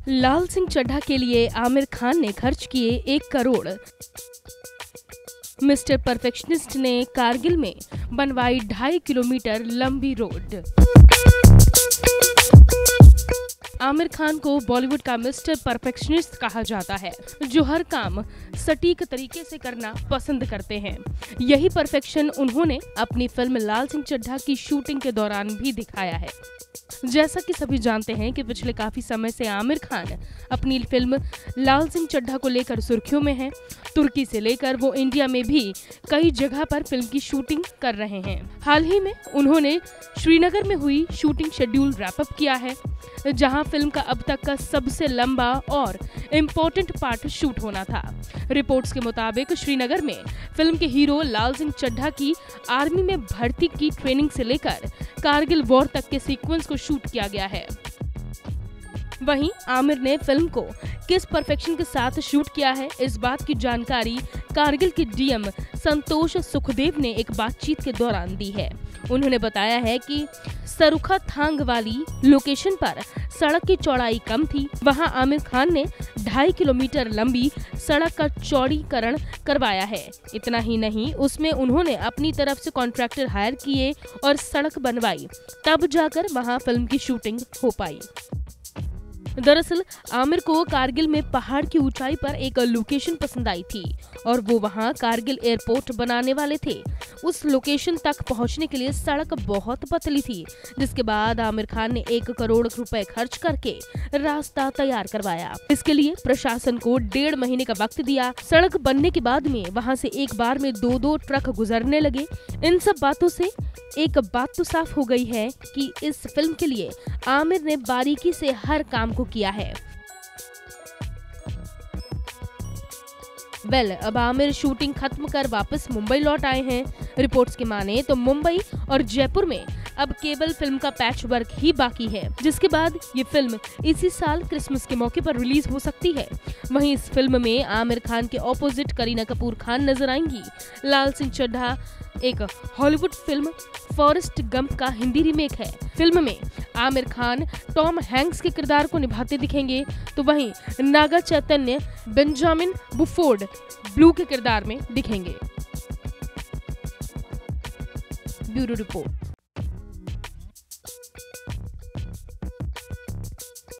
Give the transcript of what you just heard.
लाल सिंह चड्ढा के लिए आमिर खान ने खर्च किए 1 करोड़। मिस्टर परफेक्शनिस्ट ने कारगिल में बनवाई 2.5 किलोमीटर लंबी रोड। आमिर खान को बॉलीवुड का मिस्टर परफेक्शनिस्ट कहा जाता है, जो हर काम सटीक तरीके से करना पसंद करते हैं। यही परफेक्शन उन्होंने अपनी फिल्म लाल सिंह चड्ढा की शूटिंग के दौरान भी दिखाया है। जैसा कि सभी जानते हैं कि पिछले काफी समय से आमिर खान अपनी फिल्म लाल सिंह चड्ढा को लेकर सुर्खियों में हैं। तुर्की से लेकर वो इंडिया में भी कई जगह पर फिल्म की शूटिंग कर रहे हैं। हाल ही में उन्होंने श्रीनगर में हुई शूटिंग शेड्यूल रैप अप किया है, जहां फिल्म का अब तक का सबसे लंबा और इम्पोर्टेंट पार्ट शूट होना था। रिपोर्ट्स के मुताबिक श्रीनगर में फिल्म के हीरो लाल सिंह चड्ढा की आर्मी में भर्ती की ट्रेनिंग से लेकर कारगिल वॉर तक के सीक्वेंस को शूट किया गया है। वहीं आमिर ने फिल्म को किस परफेक्शन के साथ शूट किया है, इस बात की जानकारी कारगिल के डीएम संतोष सुखदेव ने एक बातचीत के दौरान दी है। उन्होंने बताया है कि सरुखा थांग वाली लोकेशन पर सड़क की चौड़ाई कम थी। वहां आमिर खान ने 2.5 किलोमीटर लंबी सड़क का चौड़ीकरण करवाया है। इतना ही नहीं, उसमें उन्होंने अपनी तरफ से कॉन्ट्रैक्टर हायर किए और सड़क बनवाई, तब जाकर वहां फिल्म की शूटिंग हो पाई। दरअसल आमिर को कारगिल में पहाड़ की ऊंचाई पर एक लोकेशन पसंद आई थी और वो वहां कारगिल एयरपोर्ट बनाने वाले थे। उस लोकेशन तक पहुंचने के लिए सड़क बहुत पतली थी, जिसके बाद आमिर खान ने 1 करोड़ रुपए खर्च करके रास्ता तैयार करवाया। इसके लिए प्रशासन को 1.5 महीने का वक्त दिया। सड़क बनने के बाद में वहां से एक बार में 2-2 ट्रक गुजरने लगे। इन सब बातों से एक बात तो साफ हो गई है कि इस फिल्म के लिए आमिर ने बारीकी से हर काम को किया है। अब आमिर शूटिंग खत्म कर वापस मुंबई लौट आए हैं। रिपोर्ट्स के माने तो मुंबई और जयपुर में अब केवल फिल्म का पैच वर्क ही बाकी है, जिसके बाद ये फिल्म इसी साल क्रिसमस के मौके पर रिलीज हो सकती है। वहीं इस फिल्म में आमिर खान के ऑपोजिट करीना कपूर खान नजर आएंगी। लाल सिंह चड्ढा एक हॉलीवुड फिल्म फॉरेस्ट गंप का हिंदी रीमेक है। फिल्म में आमिर खान टॉम हैंक्स के किरदार को निभाते दिखेंगे, तो वहीं Naga Chaitanya Benjamin Buford Blue के किरदार में दिखेंगे। Bureau report.